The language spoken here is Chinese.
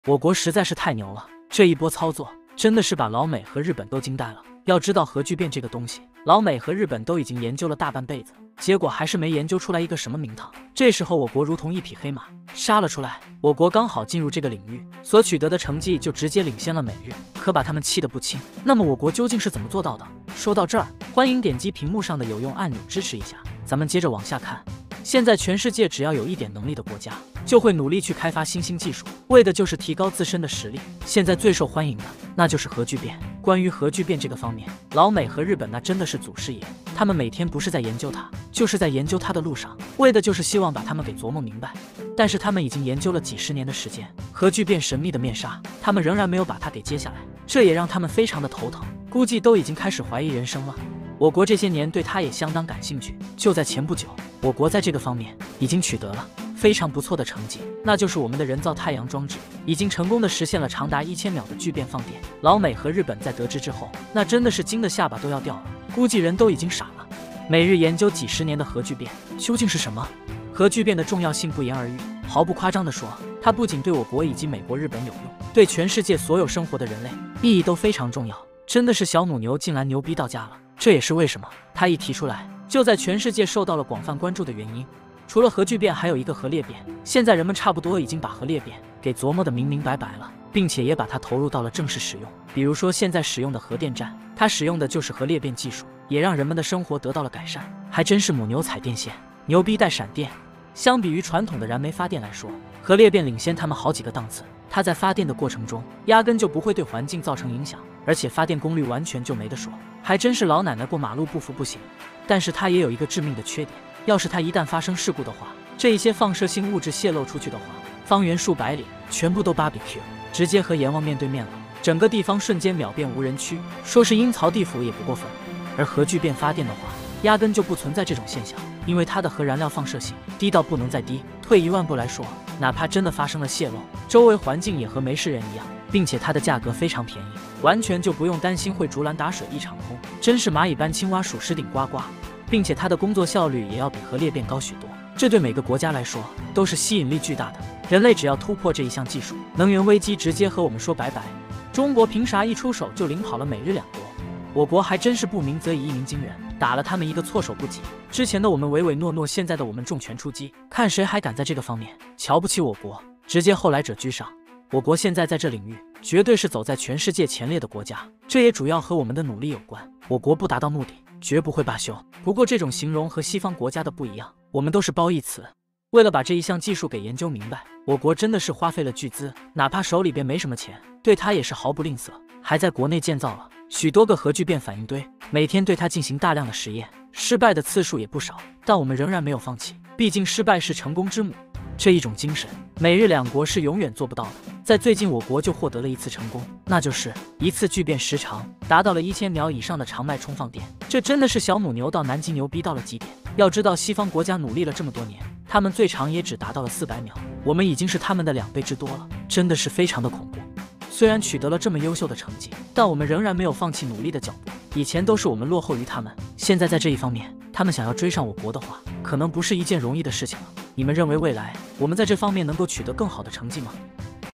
我国实在是太牛了，这一波操作真的是把老美和日本都惊呆了。要知道核聚变这个东西，老美和日本都已经研究了大半辈子，结果还是没研究出来一个什么名堂。这时候我国如同一匹黑马杀了出来，我国刚好进入这个领域，所取得的成绩就直接领先了美日，可把他们气得不轻。那么我国究竟是怎么做到的？说到这儿，欢迎点击屏幕上的有用按钮支持一下。咱们接着往下看。现在全世界只要有一点能力的国家，就会努力去开发新兴技术，为的就是提高自身的实力。现在最受欢迎的那就是核聚变。关于核聚变这个方面，老美和日本那真的是祖师爷，他们每天不是在研究它，就是在研究它的路上，为的就是希望把他们给琢磨明白。但是他们已经研究了几十年的时间，核聚变神秘的面纱，他们仍然没有把它给揭下来，这也让他们非常的头疼，估计都已经开始怀疑人生了。我国这些年对它也相当感兴趣，就在前不久，我国在这个方面已经取得了非常不错的成绩，那就是我们的人造太阳装置已经成功的实现了长达1000秒的聚变放电。老美和日本在得知之后，那真的是惊得下巴都要掉了，估计人都已经傻了。美日研究几十年的核聚变究竟是什么？核聚变的重要性不言而喻，毫不夸张地说，它不仅对我国以及美国、日本有用，对全世界所有生活的人类意义都非常重要。真的是小母牛竟然牛逼到家了，这也是为什么它一提出来就在全世界受到了广泛关注的原因。除了核聚变，还有一个核裂变。现在人们差不多已经把核裂变给琢磨得明明白白了，并且也把它投入到了正式使用。比如说现在使用的核电站，它使用的就是核裂变技术，也让人们的生活得到了改善。还真是母牛踩电线，牛逼带闪电。相比于传统的燃煤发电来说，核裂变领先他们好几个档次。它在发电的过程中压根就不会对环境造成影响，而且发电功率完全就没得说，还真是老奶奶过马路不扶不行。但是它也有一个致命的缺点，要是它一旦发生事故的话，这一些放射性物质泄露出去的话，方圆数百里全部都 BBQ， 直接和阎王面对面了，整个地方瞬间秒变无人区，说是阴曹地府也不过分。而核聚变发电的话，压根就不存在这种现象，因为它的核燃料放射性低到不能再低。退1万步来说，哪怕真的发生了泄漏，周围环境也和没事人一样，并且它的价格非常便宜，完全就不用担心会竹篮打水一场空，真是蚂蚁搬青蛙，数十顶呱呱。并且它的工作效率也要比核裂变高许多，这对每个国家来说都是吸引力巨大的。人类只要突破这一项技术，能源危机直接和我们说拜拜。中国凭啥一出手就领跑了美日两国？我国还真是不鸣则已，一鸣惊人，打了他们一个措手不及。之前的我们唯唯诺诺，现在的我们重拳出击，看谁还敢在这个方面瞧不起我国，直接后来者居上。我国现在在这领域绝对是走在全世界前列的国家，这也主要和我们的努力有关。我国不达到目的，绝不会罢休。不过这种形容和西方国家的不一样，我们都是褒义词。为了把这一项技术给研究明白，我国真的是花费了巨资，哪怕手里边没什么钱，对它也是毫不吝啬，还在国内建造了许多个核聚变反应堆，每天对它进行大量的实验，失败的次数也不少，但我们仍然没有放弃，毕竟失败是成功之母。这一种精神，美日两国是永远做不到的。在最近，我国就获得了一次成功，那就是一次聚变时长达到了1000秒以上的长脉冲放电，这真的是小母牛到南极牛逼到了极点。要知道，西方国家努力了这么多年，他们最长也只达到了400秒，我们已经是他们的2倍之多了，真的是非常的恐怖。虽然取得了这么优秀的成绩，但我们仍然没有放弃努力的脚步。以前都是我们落后于他们，现在在这一方面，他们想要追上我国的话，可能不是一件容易的事情了。你们认为未来我们在这方面能够取得更好的成绩吗？